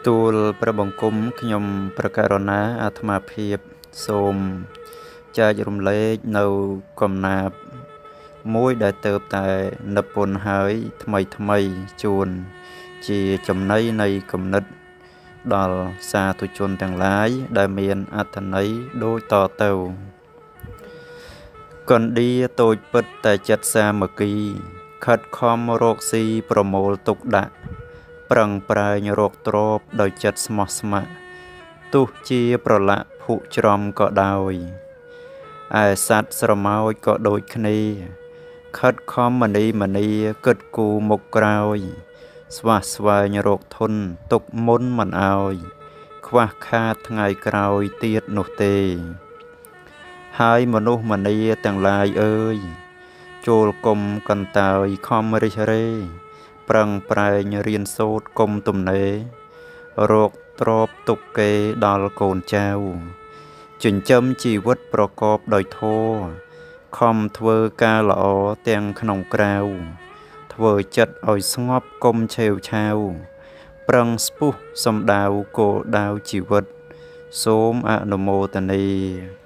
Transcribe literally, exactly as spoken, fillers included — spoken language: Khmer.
ទូលព្រះបង្គំខ្ញុំប្រកាសណាអាត្មាភាពសូមចែករំលែកនៅកំណាព្យមួយដែលទៅតែនិពន្ធហើយថ្មីថ្មីជូនជាចំណីនៃគំនិតដល់សាធុជនទាំងឡាយដែលមានអត្ថន័យដូចតទៅកណ្ដៀតូចពិតតែចិត្តសាមគ្គីខិតខំរកស៊ីប្រមូលទុកដាក់ប្រឹងប្រែងរកទ្រពដោយចិត្តស្មោះស្ម័គ្រទោះជាប្រឡាក់ភុច្រំក៏ដោយឯសត្វស្រមោចក៏ដូចគ្នាខិតខំមនីមនីគិតគូមុខក្រោយស្វះស្វែងរកធនទុកមុនមិនអោយខ្វះខាតថ្ងៃក្រោយទៀតនោះទេហើយមនុស្សម្នាទាំងឡាយអើយចូលគុំកន្តើយខំរិះរេប្រឹងប្រែងរៀនសូត្រគុំទំនេររកទ្រពទុកគេដល់កូនចៅចិញ្ចឹមជីវិតប្រកបដោយធម៌ខំធ្វើការល្អទាំងក្នុងក្រៅធ្វើចិត្តឲ្យស្ងប់គុំឆេវឆាវប្រឹងស្ពុះសំដៅគោលដៅជីវិតសូមអនុមោទនា